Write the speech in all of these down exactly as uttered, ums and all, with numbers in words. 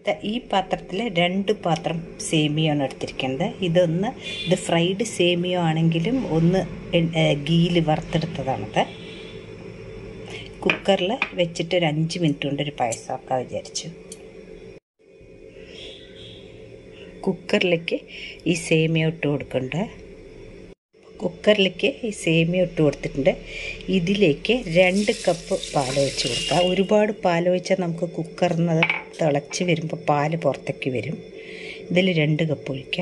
ഈ പാത്രത്തിൽ രണ്ട് പാത്രം സേമിയാണ് എടുത്തിരിക്കുന്നത്. ഇതൊന്ന് ഇത് ഫ്രൈഡ് സേമിയോ ആണെങ്കിലും ഒന്ന് ഗീയിൽ വറുത്തെടുത്തതാണത്. കുക്കറിൽ വെച്ചിട്ട് ഒരു അഞ്ച് മിനിറ്റ് കൊണ്ട് ഒരു പായസമാക്കാൻ വിചാരിച്ചു. കുക്കറിലേക്ക് ഈ സേമിയ ഇട്ട് കൊടുക്കുന്നുണ്ട്. കുക്കറിലേക്ക് ഈ സേമിയ ഇട്ട് കൊടുത്തിട്ടുണ്ട്. ഇതിലേക്ക് രണ്ട് കപ്പ് പാൽ ഒഴിച്ച് കൊടുക്കുക. ഒരുപാട് പാൽ ഒഴിച്ചാൽ നമുക്ക് കുക്കറിൽ നിന്ന് തിളച്ച് വരുമ്പോൾ പാൽ പുറത്തേക്ക് വരും. ഇതിൽ രണ്ട് കപ്പ് ഒഴിക്കുക.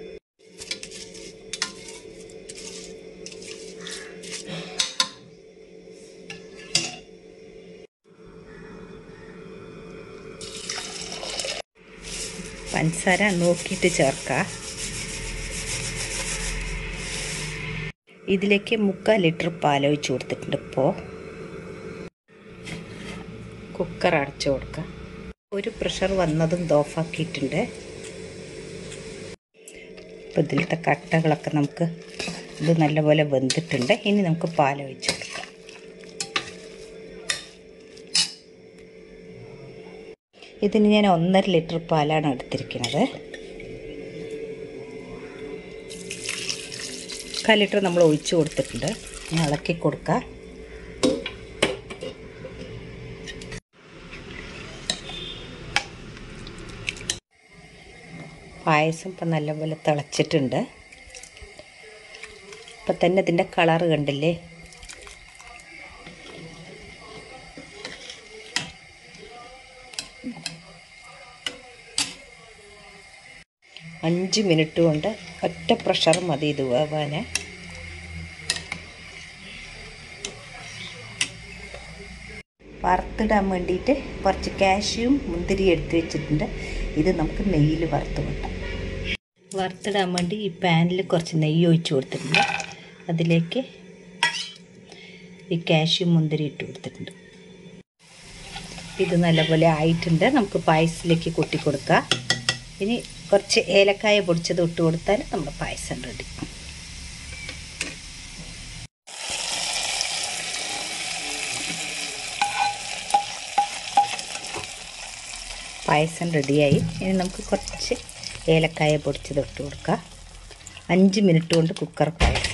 പഞ്ചസാര നോക്കിയിട്ട് ചേർക്കുക. ഇതിലേക്ക് മുക്കാൽ ലിറ്റർ പാൽ ഒഴിച്ച് കൊടുത്തിട്ടുണ്ട്. ഇപ്പോൾ കുക്കർ അടച്ചു കൊടുക്കുക. ഒരു പ്രഷർ വന്നതും ഓഫാക്കിയിട്ടുണ്ട്. ഇപ്പോൾ ഇതിലത്തെ കട്ടകളൊക്കെ നമുക്ക് ഇത് നല്ലപോലെ വെന്തിട്ടുണ്ട്. ഇനി നമുക്ക് പാൽ ഒഴിച്ച് കൊടുക്കാം. ഇതിന് ഞാൻ ഒന്നര ലിറ്റർ പാലാണ് എടുത്തിരിക്കുന്നത്. കാൽ ലിറ്റർ നമ്മൾ ഒഴിച്ച് കൊടുത്തിട്ടുണ്ട്. ഇളക്കി കൊടുക്കുക. പായസം ഇപ്പം നല്ലപോലെ തിളച്ചിട്ടുണ്ട്. ഇപ്പം തന്നെ ഇതിൻ്റെ കളറ് കണ്ടില്ലേ? അഞ്ച് മിനിറ്റ് കൊണ്ട് ഒറ്റ പ്രഷർ മതി ഇത് വേവാൻ. വറുത്തിടാൻ വേണ്ടിയിട്ട് കുറച്ച് കാഷ്യൂം മുന്തിരി എടുത്ത് വെച്ചിട്ടുണ്ട്. ഇത് നമുക്ക് നെയ്യിൽ വറുത്ത് വെക്കാം. വറുത്തിടാൻ വേണ്ടി ഈ പാനിൽ കുറച്ച് നെയ്യ് ഒഴിച്ച് കൊടുത്തിട്ടുണ്ട്. അതിലേക്ക് ഈ കാഷ്യൂം മുന്തിരി ഇട്ട് കൊടുത്തിട്ടുണ്ട്. ഇത് നല്ലപോലെ ആയിട്ടുണ്ട്. നമുക്ക് പായസത്തിലേക്ക് കൊട്ടി കൊടുക്കാം. ഇനി കുറച്ച് ഏലക്കായ പൊടിച്ചത് ഇട്ട് കൊടുത്താൽ നമ്മുടെ പായസം റെഡി. പായസം റെഡിയായി. ഇനി നമുക്ക് കുറച്ച് ഏലക്കായ പൊടിച്ചത് ഇട്ട് കൊടുക്കാം. അഞ്ച് മിനിറ്റ് കൊണ്ട് കുക്കർ പായസം